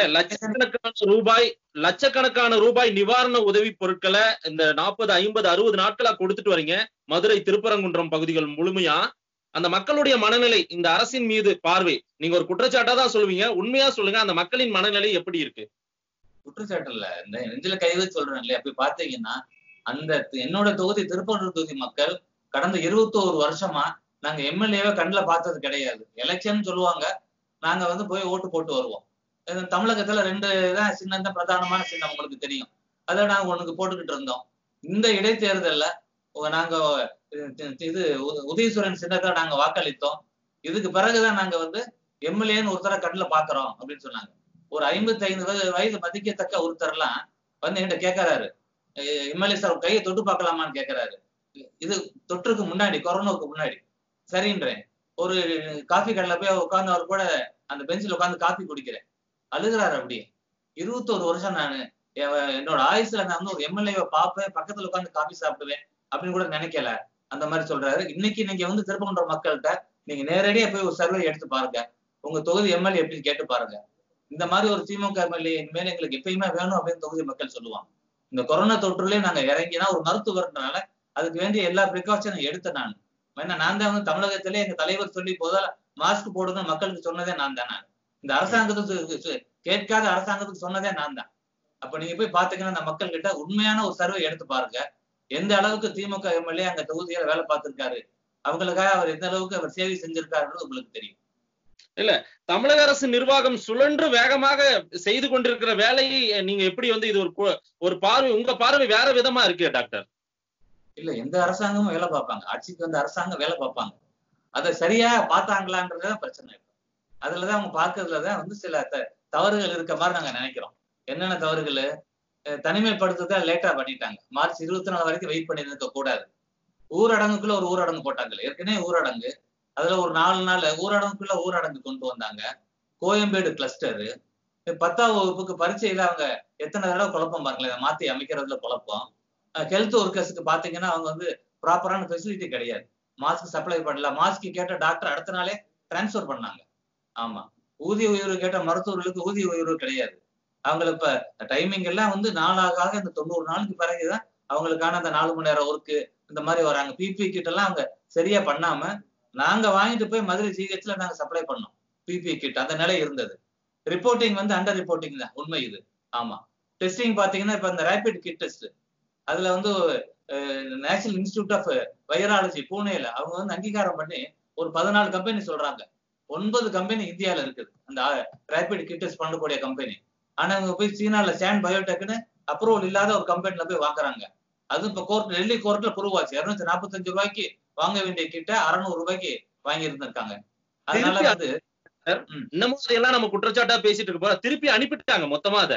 S1: லட்சக்கணக்கான ரூபாய் நிவாரண உதவி பொருட்களை இந்த 40, 50, 60 நாட்களா கொடுத்துட்டு வரீங்க. மதுரை, திருப்பரங்குன்றம் பகுதிகள் முழுமையா அந்த மக்களுடைய மனநிலை, இந்த அரசின் மீது பார்வை, நீங்க ஒரு குற்றச்சாட்டா தான் சொல்லுவீங்க, உண்மையா சொல்லுங்க, அந்த மக்களின் மனநிலை எப்படி இருக்கு?
S2: குற்றச்சாட்டு இல்ல, இந்த நெஞ்சில கை வச்சு சொல்றேன் இல்லையா? அப்படி பாத்தீங்கன்னா அந்த என்னோட தொகுதி திருப்பரங்குன்றம் தொகுதி மக்கள் கடந்த 21 வருஷமா நாங்க எம்எல்ஏவை கண்ணுல பார்த்தது கிடையாது. எலெக்ஷன் சொல்லுவாங்க, நாங்க வந்து போய் ஓட்டு போட்டு வருவோம். தமிழகத்துல 2 தான் சின்னம் தான் பிரதானமான சின்னம் உங்களுக்கு தெரியும். அதை நாங்க உனக்கு போட்டுக்கிட்டு இருந்தோம். இந்த இடைத்தேர்தல்ல நாங்க இது உதயசூரன் சின்னத்தை நாங்க வாக்களித்தோம். இதுக்கு பிறகுதான் நாங்க வந்து எம்எல்ஏன்னு ஒருத்தரை கண்ணுல பாக்குறோம் அப்படின்னு சொன்னாங்க. ஒரு 55 வயது மதிக்கத்தக்க ஒருத்தர்லாம் வந்து என்கிட்ட கேட்கறாரு, எம்எல்ஏ சார் கையை தொட்டு பார்க்கலாமான்னு கேட்கறாரு. இது தொற்றுக்கு முன்னாடி, கொரோனாவுக்கு முன்னாடி. சரின்றேன். ஒரு காஃபி கடையில போய் உட்கார்ந்து அவர் கூட அந்த பெஞ்சில் உட்காந்து காஃபி குடிக்கிறேன். அழுகிறாரு அப்படியே. 21 வருஷம் நானு என்னோட ஆயுசுல நான் வந்து ஒரு எம்எல்ஏவை பார்ப்பேன், பக்கத்துல உட்காந்து காஃபி சாப்பிடுவேன் அப்படின்னு கூட நினைக்கல. அந்த மாதிரி சொல்றாரு. இன்னைக்கு நீங்க வந்து திருப்பங்குன்ற மக்கள்கிட்ட நீங்க நேரடியா போய் ஒரு சர்வே எடுத்து பாருங்க. உங்க தொகுதி எம்எல்ஏ எப்படின்னு கேட்டு பாருங்க. இந்த மாதிரி ஒரு திமுக எம்எல்ஏ இனிமேல் எங்களுக்கு எப்பயுமே வேணும் அப்படின்னு தொகுதி மக்கள் சொல்லுவாங்க. இந்த கொரோனா தொற்றுலயே நாங்க இறங்கினா ஒரு மருத்துவர்னால அதுக்கு வேண்டிய எல்லா ப்ரிகாஷனும் எடுத்தேன் நான். ஏன்னா நான் தான் வந்து தமிழகத்திலே எங்க தலைவர் சொல்லி போதால மாஸ்க் போடுங்க மக்களுக்கு சொன்னதே நான் தான். இந்த அரசாங்கத்துக்கு கேட்காத அரசாங்கத்துக்கு சொன்னதே நான் தான். அப்ப நீங்க போய் பாத்தீங்கன்னா அந்த மக்கள் கிட்ட உண்மையான ஒரு சர்வே எடுத்து பாருங்க. எந்த அளவுக்கு திமுக எம்எல்ஏ அங்க தொகுதியில வேலை பார்த்திருக்காரு, அவங்களுக்காக அவர் எந்த அளவுக்கு அவர் சேவை செஞ்சிருக்காருன்னு உங்களுக்கு தெரியும்.
S1: இல்ல, தமிழக அரசு நிர்வாகம் சுழன்று வேகமாக செய்து கொண்டிருக்கிற வேலையை நீங்க எப்படி வந்து இது ஒரு பார்வை, உங்க பார்வை வேற விதமா இருக்கு டாக்டர்?
S2: இல்ல, எந்த அரசாங்கமும் வேலை பார்ப்பாங்க. ஆட்சிக்கு வந்த அரசாங்கம் வேலை பார்ப்பாங்க. அதை சரியா பார்த்தாங்களான்றதுதான் பிரச்சனை. அதுலதான் அவங்க பார்க்கறதுலதான் வந்து சில தவறுகள் இருக்க மாதிரி நாங்க நினைக்கிறோம். என்னென்ன தவறுகள்? தனிமைப்படுத்துறத லேட்டா பண்ணிட்டாங்க. மார்ச் 24 வரைக்கும் வெயிட் பண்ணி இருக்க கூடாது. ஊரடங்குக்குள்ள ஒரு ஊரடங்கு போட்டாங்க. ஏற்கனவே ஊரடங்கு, அதுல ஒரு 4 நாள் ஊரடங்குக்குள்ள ஊரடங்கு கொண்டு வந்தாங்க. கோயம்பேடு கிளஸ்டரு 10ஆம் வகுப்புக்கு பரீட்சையில அவங்க எத்தனை தடவை குழப்பம் பாருங்களேன், மாத்தி அமைக்கிறதுல குழப்பம். ஹெல்த் ஒர்க்கர்ஸுக்கு பாத்தீங்கன்னா அவங்க வந்து ப்ராப்பரான ஃபெசிலிட்டி கிடையாது. மாஸ்க் சப்ளை பண்ணல. மாஸ்க் கேட்ட டாக்டர் அடுத்த நாளே டிரான்ஸ்பர் பண்ணாங்க. ஆமா, ஊதிய உயர்வு கேட்ட மருத்துவர்களுக்கு ஊதிய உயர்வு கிடையாது. அவங்களுக்கு இப்ப டைமிங் எல்லாம் வந்து நாளாக இந்த 90 நாளுக்கு பிறகுதான் அவங்களுக்கான அந்த 4 மணி நேரம் ஒர்க்கு இந்த மாதிரி வராங்க. பிபி கிட் எல்லாம் அவங்க சரியா பண்ணாம நாங்க வாங்கிட்டு போய் மதுரை ஜிஹெச்ல நாங்க சப்ளை பண்ணோம் பிபி கிட். அந்த நிலை இருந்தது. ரிப்போர்ட்டிங் வந்து அண்டர் ரிப்போர்ட்டிங் தான், உண்மை இது. ஆமா, டெஸ்டிங் பாத்தீங்கன்னா இப்ப இந்த ரேபிட் கிட் டெஸ்ட் அதுல வந்து நேஷனல் இன்ஸ்டிடியூட் ஆஃப் வைராலஜி பூனேல அவங்க வந்து அங்கீகாரம் பண்ணி ஒரு 14 கம்பெனி சொல்றாங்க. 9 கம்பெனி இந்தியால இருக்குது அந்த ரேபிட் கிட் டெஸ்ட் பண்ணக்கூடிய கம்பெனி. ஆனா அவங்க போய் சீனால சான் பயோடெக்னு அப்ரூவல் இல்லாத ஒரு கம்பெனில போய் வாங்குறாங்க. அது இப்ப கோர்ட், டெல்லி கோர்ட்ல ப்ரூவ் ஆச்சு. 245 ரூபாய்க்கு வாங்க வேண்டிய கிட்ட 600 ரூபாய்க்கு வாங்கி இருந்திருக்காங்க. அதனால வந்து
S1: எல்லாம் நம்ம குற்றச்சாட்டா பேசிட்டு இருக்க போற திருப்பி அனுப்பிட்டாங்க மொத்தமா. அதை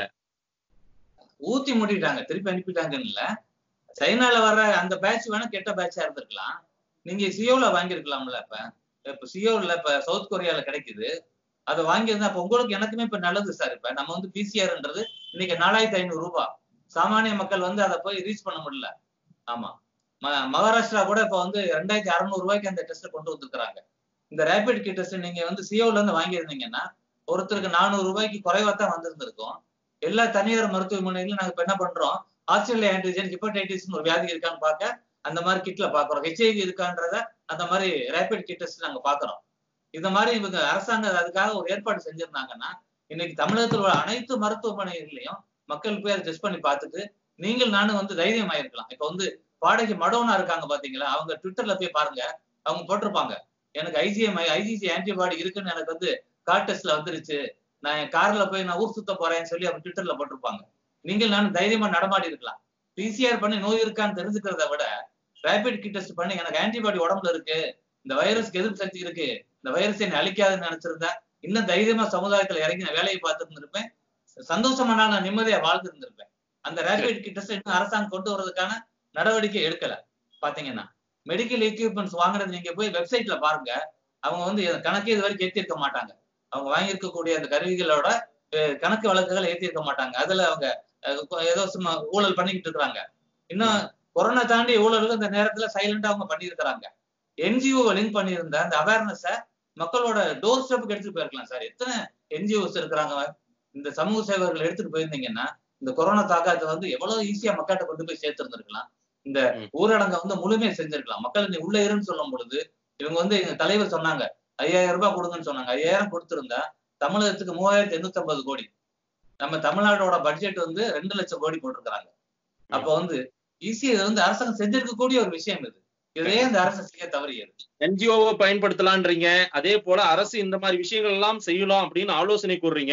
S2: ஊத்தி மூடிட்டாங்க. திருப்பி அனுப்பிட்டாங்கன்னு இல்ல, சைனால வர்ற அந்த பேட்ச் வேணா கெட்ட பேட்சா இருந்திருக்கலாம். நீங்க சியோல வாங்கிருக்கலாம்ல. இப்ப சியோல இப்ப சவுத் கொரியால கிடைக்குது, அதை வாங்கியிருந்தா இப்ப உங்களுக்கு எனக்குமே இப்ப நல்லது சார். இப்ப நம்ம வந்து பிசிஆர்ன்றது இன்னைக்கு 4500 ரூபாய். சாமானிய மக்கள் வந்து அதை போய் ரீச் பண்ண முடியல. ஆமா, மகாராஷ்டிரா கூட இப்ப வந்து 2600 ரூபாய்க்கு அந்த டெஸ்ட் கொண்டு வந்திருக்கிறாங்க. இந்த ரேபிட் கிட் டெஸ்ட் நீங்க வந்து சியோல இருந்து வாங்கியிருந்தீங்கன்னா ஒருத்தருக்கு 400 ரூபாய்க்கு குறைவா தான் வந்திருந்திருக்கும். எல்லா தனியார் மருத்துவமனைகளும் நாங்க இப்ப என்ன பண்றோம், ஆஸ்திரேலியா ஆன்டிஜன் ஹெப்படைட்டிஸ் ஒரு வியாதி இருக்கான்னு பார்க்க அந்த மாதிரி கிட்ல பாக்குறோம். ஹெச்ஐவி இருக்கான்றத அந்த மாதிரி ரேபிட் கிட் டெஸ்ட் நாங்க பாக்குறோம். இந்த மாதிரி இவங்க அரசாங்கம் அதுக்காக ஒரு ஏற்பாடு செஞ்சிருந்தாங்கன்னா இன்னைக்கு தமிழகத்தில் உள்ள அனைத்து மருத்துவமனைகள்லயும் மக்கள் போய் அதை டெஸ்ட் பண்ணி பார்த்துட்டு நீங்கள் நானும் வந்து தைரியம் ஆயிருக்கலாம். இப்ப வந்து பாடகி மடோனா இருக்காங்க பாத்தீங்களா, அவங்க ட்விட்டர்ல போய் பாருங்க, அவங்க போட்டிருப்பாங்க எனக்கு ஐஜிசி ஆன்டிபாடி இருக்குன்னு எனக்கு வந்து கார் டெஸ்ட்ல வந்துருச்சு, நான் என் கார்ல போய் நான் ஊர் சுத்த போறேன்னு சொல்லி அவங்க ட்விட்டர்ல போட்டிருப்பாங்க. நீங்கள் நானும் தைரியமா நடமாடி இருக்கலாம். பிசிஆர் பண்ணி நோய் இருக்கான்னு தெரிஞ்சுக்கிறத விட ரேபிட் கிட் டெஸ்ட் பண்ணி எனக்கு ஆன்டிபாடி உடம்புல இருக்கு, இந்த வைரஸ்க்கு எதிர்ப்பு சக்தி இருக்கு, இந்த வைரஸ் என்னை அழிக்காதுன்னு நினைச்சிருந்தா இன்னும் தைரியமா சமுதாயத்துல இறங்கி நான் வேலையை பார்த்துட்டு இருந்திருப்பேன். சந்தோஷமா நான் நிம்மதியா வாழ்ந்து இருந்திருப்பேன். அந்த ரேபிட் கிட் டெஸ்ட் இன்னும் அரசாங்கம் கொண்டு வர்றதுக்கான நடவடிக்கை எடுக்கல. பாத்தீங்கன்னா மெடிக்கல் எக்யூப்மெண்ட்ஸ் வாங்குறது நீங்க போய் வெப்சைட்ல பாருங்க, அவங்க வந்து கணக்கே இது வரைக்கும் ஏற்றிருக்க மாட்டாங்க. அவங்க வாங்கியிருக்கக்கூடிய அந்த கருவிகளோட கணக்கு வழக்குகளை ஏற்றிருக்க மாட்டாங்க. அதுல அவங்க ஏதோ சும்மா ஊழல் பண்ணிக்கிட்டு இருக்கிறாங்க. இன்னும் கொரோனா தாண்டி ஊழலுக்கு இந்த நேரத்துல சைலண்டா அவங்க பண்ணியிருக்கிறாங்க. என்ஜிஓ லிங்க் பண்ணியிருந்த அந்த அவேர்னஸ மக்களோட டோர் ஸ்டெப்புக்கு எடுத்துட்டு போயிருக்கலாம் சார். எத்தனை என்ஜிஓஸ் இருக்கிறாங்க. இந்த சமூக சேவர்கள் எடுத்துட்டு போயிருந்தீங்கன்னா இந்த கொரோனா தாக்கத்தை வந்து எவ்வளவு ஈஸியா மக்கள்கிட்ட கொண்டு போய் சேர்த்திருந்திருக்கலாம். இந்த ஊரடங்கை வந்து முழுமையா செஞ்சிருக்கலாம். மக்கள் நீ உள்ள இருன்னு சொல்லும் பொழுது இவங்க வந்து எங்க தலைவர் சொன்னாங்க 5000 ரூபாய் கொடுங்கன்னு சொன்னாங்க. 5000 கொடுத்திருந்தா தமிழகத்துக்கு 3850 கோடி. நம்ம தமிழ்நாடோட பட்ஜெட் வந்து 2 லட்சம் கோடி போட்டிருக்கிறாங்க. அப்ப வந்து ஈஸியா இது வந்து அரசாங்கம் செஞ்சிருக்கக்கூடிய ஒரு விஷயம் இது. இதே இந்த அரசு செய்ய தவறியது.
S1: என்ஜிஓவை பயன்படுத்தலான்றீங்க, அதே போல அரசு இந்த மாதிரி விஷயங்கள் எல்லாம் செய்யலாம் அப்படின்னு ஆலோசனை கூறுறீங்க.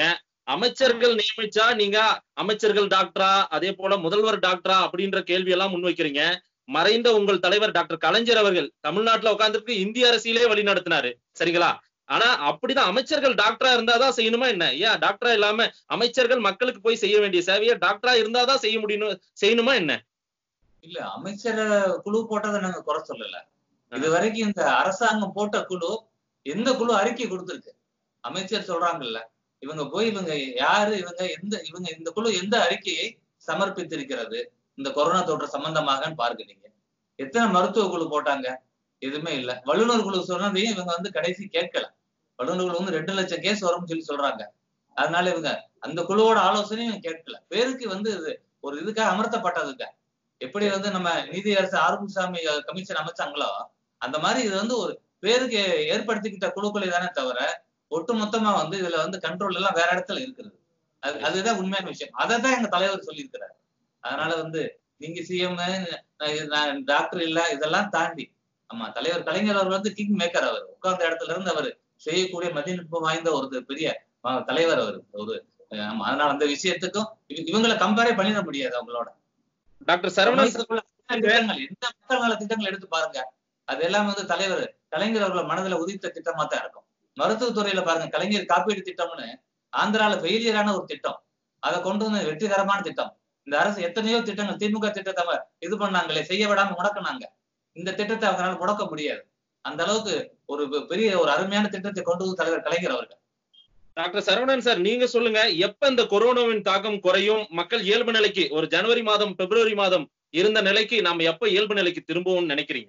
S1: அமைச்சர்கள் நியமிச்சா நீங்க அமைச்சர்கள் டாக்டரா, அதே போல முதல்வர் டாக்டரா அப்படின்ற கேள்வி எல்லாம் முன்வைக்கிறீங்க. மறைந்த உங்கள் தலைவர் டாக்டர் கலைஞர் அவர்கள் தமிழ்நாட்டுல உட்கார்ந்துட்டு இந்திய அரசியலே வழி நடத்தினாரு. சரிங்களா? ஆனா அப்படிதான் அமைச்சர்கள் டாக்டரா இருந்தாதான் செய்யணுமா என்ன? ஏன் டாக்டரா இல்லாம அமைச்சர்கள் மக்களுக்கு போய் செய்ய வேண்டிய சேவையை டாக்டரா இருந்தாதான் செய்ய முடியும் செய்யணுமா என்ன?
S2: இல்ல அமைச்சர குழு போட்டதை நாங்க குறை சொல்லல. இது வரைக்கும் இந்த அரசாங்கம் போட்ட குழு எந்த குழு அறிக்கை கொடுத்திருக்கு? அமைச்சர் சொல்றாங்கல்ல, இவங்க போய் இவங்க யாரு, இவங்க இந்த குழு எந்த அறிக்கையை சமர்ப்பித்திருக்கிறது இந்த கொரோனா தொற்று சம்பந்தமாக பார்க்கிறீங்க? எத்தனை மருத்துவ குழு போட்டாங்க? எதுவுமே இல்ல. வல்லுநர் குழு சொன்னதையும் இவங்க கடைசி கேட்கல. வல்லுநர் குழு 2 லட்சம் கேஸ் வரும்னு சொல்லி சொல்றாங்க. அதனால இவங்க அந்த குழுவோட ஆலோசனையும் கேட்கல. பேருக்கு இது ஒரு இதுக்காக அமர்த்தப்பட்டதுக்க. எப்படி நம்ம நீதியரசர் ஆறுமுகசாமி கமிஷன் அமைச்சாங்களோ அந்த மாதிரி இது ஒரு பேருக்கு ஏற்படுத்திக்கிட்ட குழுக்களை தானே தவிர ஒட்டு மொத்தமா இதுல கண்ட்ரோல் எல்லாம் வேற இடத்துல இருக்குது. அதுதான் உண்மையான விஷயம். அதைதான் எங்க தலைவர் சொல்லியிருக்கிறார். அதனால நீங்க சிஎம் டாக்டர் இல்ல இதெல்லாம் தாண்டி ஆமா தலைவர் கலைஞர் அவர் கிங் மேக்கர். அவர் உட்கார்ந்த இடத்துல இருந்து அவர் செய்யக்கூடிய மதிநுட்பம் வாய்ந்த ஒரு பெரிய தலைவர் அவர் ஒரு. அதனால அந்த விஷயத்துக்கும் இவங்களை கம்பேரே பண்ணிட முடியாது அவங்களோட.
S1: டாக்டர் சரவணன்
S2: திட்டங்கள் எந்த மக்கள் நல திட்டங்கள் எடுத்து பாருங்க, அதெல்லாம் தலைவர் கலைஞர் அவர்கள் மனதில் உதித்த திட்டமா தான் இருக்கும். மருத்துவத்துறையில பாருங்க, கலைஞர் காப்பீடு திட்டம்னு ஆந்திரால ஃபெயிலியரான ஒரு திட்டம், அதை கொண்டு வெற்றிகரமான திட்டம். இந்த அரசு எத்தனையோ திட்டங்கள் திமுக திட்டத்தை இது பண்ணாங்களே, செய்ய விடாம முடக்கினாங்க. இந்த திட்டத்தை அவங்களால முடக்க முடியாது. அந்த அளவுக்கு ஒரு பெரிய ஒரு அருமையான திட்டத்தை கொண்டு வந்து தலைவர் கலைஞர் அவர்கள்.
S1: டாக்டர் சரவணன் சார், நீங்க சொல்லுங்க, எப்ப இந்த கொரோனாவின் தாக்கம் குறையும், மக்கள் இயல்பு நிலைக்கு ஒரு ஜனவரி மாதம் பிப்ரவரி மாதம் இருந்த நிலைக்கு நாம எப்ப இயல்பு நிலைக்கு திரும்பவும் நினைக்கிறீங்க?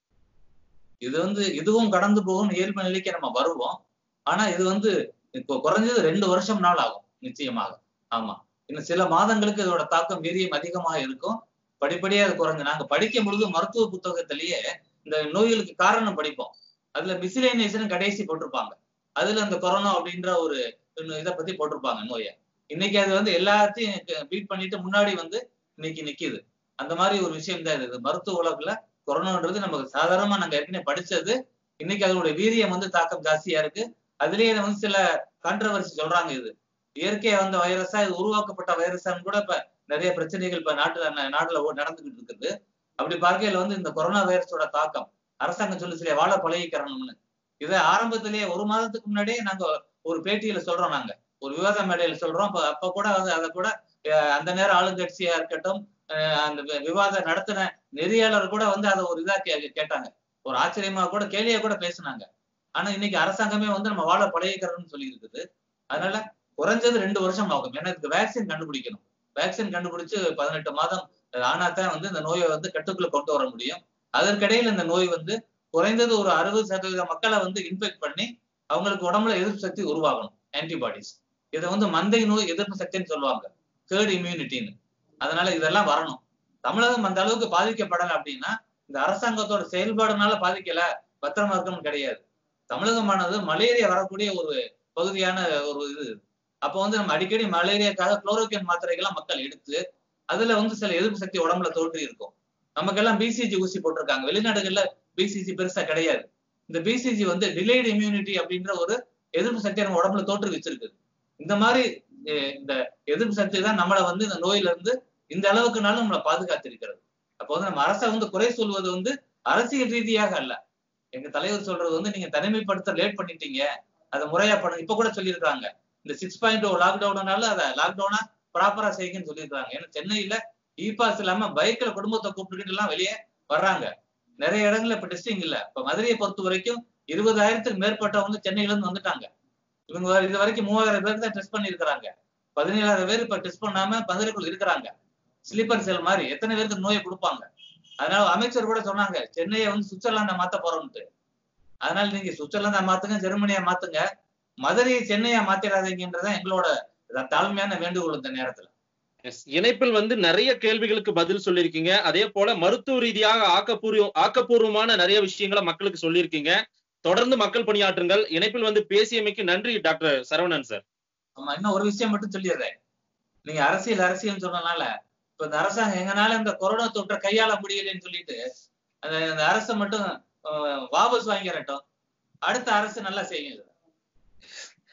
S2: இது இதுவும் கடந்து போகும், இயல்பு நிலைக்கு நம்ம வருவோம். ஆனா இது இப்போ குறைஞ்சது 2 வருஷம் நாள் ஆகும் நிச்சயமாக. ஆமா, இன்னும் சில மாதங்களுக்கு இதோட தாக்கம் வீரியம் அதிகமாக இருக்கும். படிப்படியா அது குறைஞ்சு நாங்க படிக்கும் பொழுது மருத்துவ புத்தகத்திலேயே இந்த நோய்களுக்கு காரணம் படிப்போம். அதுல மிசிலேனியேஷன் கடைசி போட்டிருப்பாங்க. அதுல அந்த கொரோனா அப்படின்ற ஒரு இதை பத்தி போட்டிருப்பாங்க நோயை. இன்னைக்கு அது எல்லாத்தையும் பீட் பண்ணிட்டு முன்னாடி இன்னைக்கு நிக்குது. அந்த மாதிரி ஒரு விஷயம் தான் இது. மருத்துவ உலகுல கொரோனான்றது நமக்கு சாதாரணமா நாங்க ஏற்கனவே படிச்சது. இன்னைக்கு அதனுடைய வீரியம் தாக்கம் ஜாஸ்தியா இருக்கு. அதுலயே சில கான்ட்ரவர்சி சொல்றாங்க, இது இயற்கையா வைரஸா, இது உருவாக்கப்பட்ட வைரஸான்னு கூட இப்ப நிறைய பிரச்சனைகள் இப்ப நாட்டுல நடந்துகிட்டு இருக்குது. அப்படி பார்க்கையில இந்த கொரோனா வைரஸோட தாக்கம் அரசாங்கம் சொல்லி வாழ பழகிக்கிறோம்னு இதை ஆரம்பத்திலேயே 1 மாதத்துக்கு முன்னாடியே நாங்க ஒரு பேட்டியில சொல்றோம். நாங்க ஒரு விவாத மேடையில சொல்றோம். அப்ப கூட அதை கூட அந்த நேரம் ஆளுங்கட்சியா இருக்கட்டும், அந்த விவாதம் நடத்தின நெறியாளர் கூட அதை ஒரு இதா கேட்டாங்க. ஒரு ஆச்சரியமா கூட கேலியா கூட பேசினாங்க. ஆனா இன்னைக்கு அரசாங்கமே நம்ம வாழ பழகிக்கிறோம்னு சொல்லி இருக்குது. அதனால குறைஞ்சது 2 வருஷம் ஆகும். ஏன்னா இதுக்கு வேக்சின் கண்டுபிடிக்கணும். வேக்சின் கண்டுபிடிச்சு 18 மாதம் ஆனாதான் இந்த நோயை கட்டுக்குள்ள கொண்டு வர முடியும். அதற்கிடையில இந்த நோய் குறைந்தது ஒரு 60% மக்களை இன்ஃபெக்ட் பண்ணி அவங்களுக்கு உடம்புல எதிர்ப்பு சக்தி உருவாகணும், ஆன்டிபாடிஸ். இதை மந்தை நோய் எதிர்ப்பு சக்தின்னு சொல்லுவாங்க, ஹெர்ட் இம்யூனிட்டின்னு. அதனால இதெல்லாம் வரணும். தமிழகம் அந்த அளவுக்கு பாதிக்கப்படலை அப்படின்னா இந்த அரசாங்கத்தோட செயல்பாடுனால பாதிக்கல, பத்திரமா இருக்கணும் கிடையாது. தமிழகமானது மலேரியா வரக்கூடிய ஒரு பகுதியான ஒரு இது. அப்போ நம்ம அடிக்கடி மலேரியாக்காக குளோரோக்வின் மாத்திரைகள்லாம் மக்கள் எடுத்து அதுல சில எதிர்ப்பு சக்தி உடம்புல தோன்றி இருக்கும். நமக்கெல்லாம் பிசிஜி ஊசி போட்டிருக்காங்க. வெளிநாடுகள்ல பிசிஜி பெருசா கிடையாது. இந்த பிசிஜி டிலேடு இம்யூனிட்டி அப்படின்ற ஒரு எதிர்ப்பு சக்தியை நம்ம உடம்புல தோற்று வச்சிருக்கு. இந்த மாதிரி இந்த எதிர்ப்பு சக்தி தான் நம்மளை இந்த நோயில இருந்து இந்த அளவுக்குனாலும் நம்மளை பாதுகாத்திருக்கிறது. அப்போ நம்ம அரசை குறை சொல்வது அரசியல் ரீதியாக அல்ல. எங்க தலைவர் சொல்றது நீங்க தனிமைப்படுத்த லேட் பண்ணிட்டீங்க, அதை முறையா பண்ணுங்க. இப்ப கூட சொல்லியிருக்காங்க, இந்த 6.0 லாக்டவுனால அதை லாக்டவுனா ப்ராப்பரா செய்யுங்கன்னு சொல்லியிருக்காங்க. ஏன்னா சென்னையில இபாஸ் இல்லாம பைக்ல குடும்பத்தை கூப்பிட்டுக்கிட்டு எல்லாம் வெளியே வர்றாங்க. நிறைய இடங்கள்ல இப்ப டெஸ்டிங் இல்ல. இப்ப மதுரையை பொறுத்த வரைக்கும் 20,000க்கு மேற்பட்டவங்க சென்னையில இருந்து வந்துட்டாங்க. இவங்க இது வரைக்கும் 3000 பேருக்கு தான் டெஸ்ட் பண்ணிருக்கிறாங்க. 17,000 பேர் இப்ப டெஸ்ட் பண்ணாம மதுரைக்குள்ள இருக்கிறாங்க. ஸ்லீப்பர் செல் மாதிரி எத்தனை பேருக்கு நோயை கொடுப்பாங்க. அதனால அமைச்சர் கூட சொன்னாங்க, சென்னையை சுவிட்சர்லாந்தா மாத்த போறோம்ட்டு. அதனால நீங்க சுவிட்சர்லாந்தா மாத்துங்க, ஜெர்மனியா மாத்துங்க, மதுரையை சென்னையா மாத்திடாதீங்கன்றதான் எங்களோட தாழ்மையான வேண்டுகோள் இந்த நேரத்துல.
S1: இணைப்பில் நிறைய கேள்விகளுக்கு பதில் சொல்லியிருக்கீங்க. அதே போல மருத்துவ ரீதியாக ஆக்கப்பூர்வமான நிறைய விஷயங்களை மக்களுக்கு சொல்லியிருக்கீங்க. தொடர்ந்து மக்கள் பணியாற்றுங்கள். இணைப்பில் பேசியமைக்கு நன்றி டாக்டர் சரவணன் சார்.
S2: ஆமா, இன்னும் ஒரு விஷயம் மட்டும் சொல்லிடுறேன். நீங்க அரசியல் சொன்னனால இப்ப இந்த அரசாங்கம் எங்கனால இந்த கொரோனா தொற்றை கையாள முடியலன்னு சொல்லிட்டு அந்த அரசை மட்டும் வாபஸ் வாங்கிறட்டும், அடுத்த அரசு நல்லா செய்யுங்க.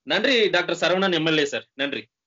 S1: நன்றி டாக்டர் சரவணன் எம்எல்ஏ சார், நன்றி.